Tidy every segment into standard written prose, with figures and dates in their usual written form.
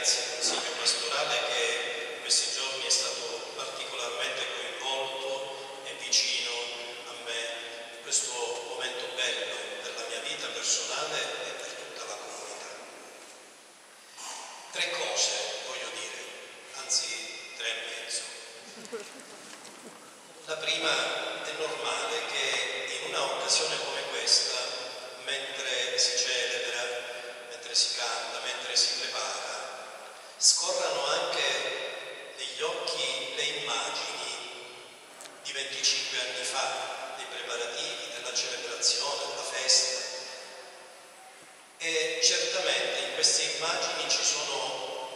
grazie al Consiglio Pastorale che in questi giorni è stato particolarmente coinvolto e vicino a me in questo momento bello per la mia vita personale e per tutta la comunità. 3 cose voglio dire, anzi 3 e mezzo. La prima, è normale che in una occasione come questa, mentre si celebra, mentre si canta, mentre si prepara, scorrano anche negli occhi le immagini di 25 anni fa, dei preparativi, della celebrazione, della festa. E certamente in queste immagini ci sono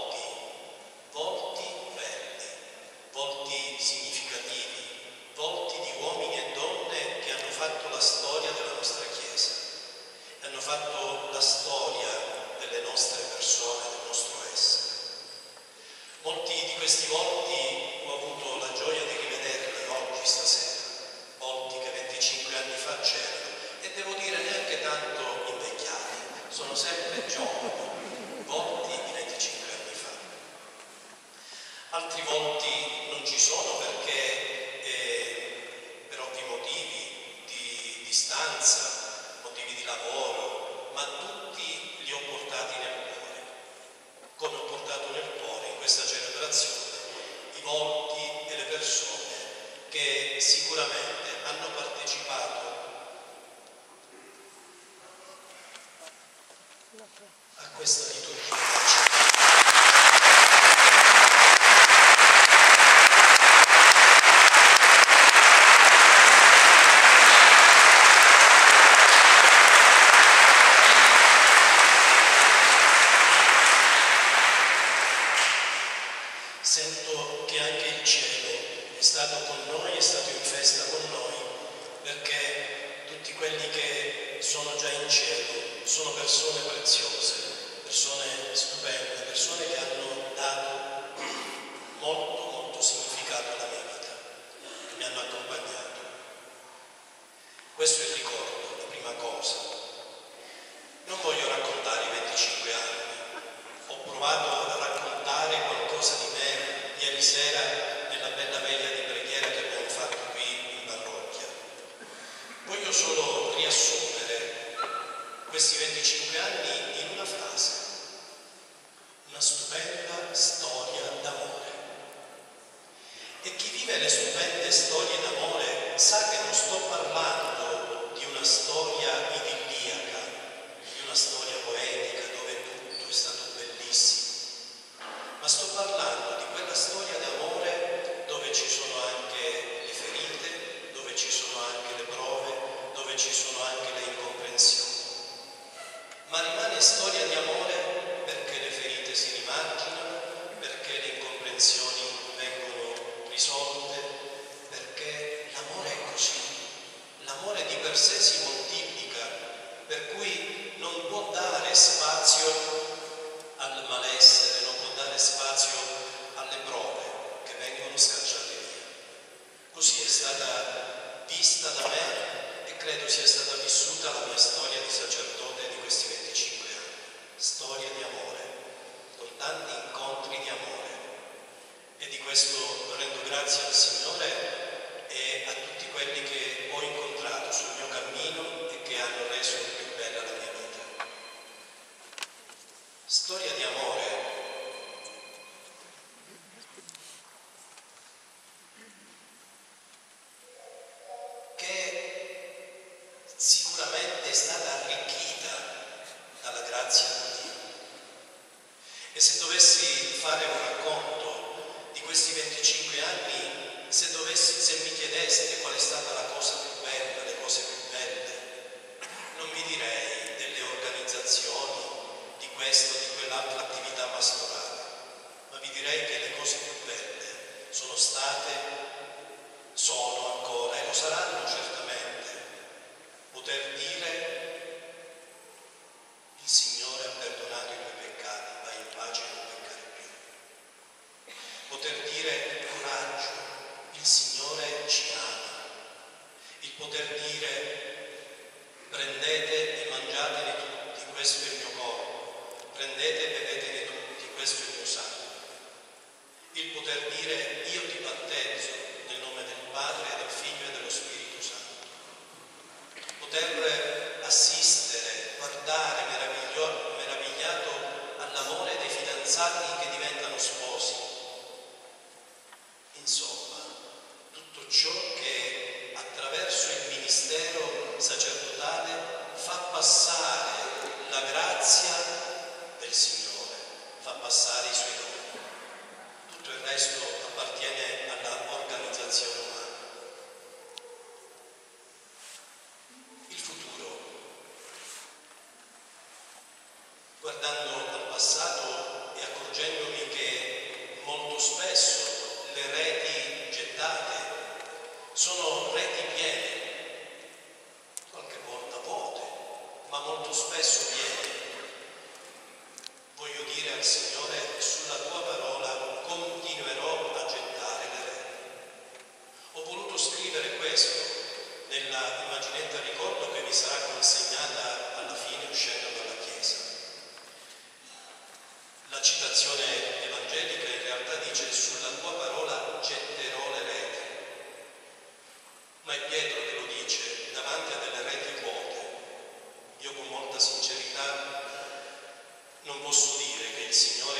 volti belli, volti significativi, volti di uomini e donne che hanno fatto la storia della nostra Chiesa, hanno fatto la storia delle nostre persone, del nostro essere. Molti di questi volti ho avuto la gioia di rivederli oggi, stasera, volti che 25 anni fa c'erano, e devo dire neanche tanto invecchiati, sono sempre giovani, volti di 25 anni fa. Altri volti non ci sono perché per ovvi motivi di distanza, motivi di lavoro, ma tutti li ho portati nel cuore, come ho portato nel cuore in questa celebrazione i volti e le persone che sicuramente hanno partecipato a questa liturgia. Sento che anche il cielo è stato con noi, è stato in festa con noi, perché tutti quelli che sono già in cielo sono persone preziose, persone stupende, persone che hanno dato molto significato alla mia vita, che mi hanno accompagnato. Questo è il ricordo, la prima cosa. Non voglio raccontare i 25 anni, ho provato a raccontare qualcosa di me ieri sera nella bella veglia di preghiera che abbiamo fatto qui in parrocchia. Voglio solo riassumere questi 25 anni in una frase: una stupenda storia d'amore. E chi vive le stupende storie d'amore sa che non sto parlando di una storia idilliaca, di una storia poetica dove tutto è stato bellissimo, ma sto parlando di quella storia d'amore dove ci sono anche le ferite, dove ci sono anche le prove, dove ci sono anche le incomprensioni. Ma rimane storia di amore perché le ferite si rimarginano, perché le incomprensioni vengono risolte, perché l'amore è così. L'amore di per sé si moltiplica, per cui non può dare spazio al malessere, non può dare spazio alle prove che vengono scacciate via. Così è stata vista da me e credo sia stata vissuta la mia storia di sacerdote di questi 25 anni. Storia di amore, con tanti incontri di amore. E di questo rendo grazie al Signore e a tutti quelli che ho incontrato sul mio cammino e che hanno reso più bella la mia vita. Storia di amore che sicuramente è stata arricchita dalla grazia di Dio. E se dovessi fare un racconto di questi 25 anni, se mi chiedeste qual è stata la cosa più bella, le cose più belle, non vi direi delle organizzazioni, di questa o di quell'altra attività pastorale, ma vi direi che le cose più belle sono state, sono ancora e lo saranno certamente, poter dire: il Signore ha perdonato i tuoi peccati, vai in pace e non peccare più. Poter dire: coraggio, il Signore ci ama. Il poter dire: prendete e mangiatene tutti, questo è il mio corpo, prendete e bevetene tutti, questo è il mio sangue. Il poter dire io ti battezzo nel nome del Padre, del Figlio e dello Spirito Santo. Poter assistere, guardare meravigliato all'amore dei fidanzati che diventano sposi. Insomma, tutto ciò che attraverso il ministero sacerdotale fa passare la grazia del Signore, fa passare i suoi doni. Tutto il resto appartiene alla organizzazione umana. Il futuro. Guardando al passato e accorgendomi che molto spesso le reti gettate sono reti piene, qualche volta vuote, ma molto spesso piene. Voglio dire al Signore, sulla tua parola continuerò a gettare le reti. Ho voluto scrivere questo nella immaginetta ricordo che vi sarà consegnata alla fine uscendo dalla chiesa. La citazione evangelica in realtà dice sulla tua parola getterò le reti. Ma è Pietro che lo dice davanti a delle reti vuote. Io con molta sincerità non posso dire che il Signore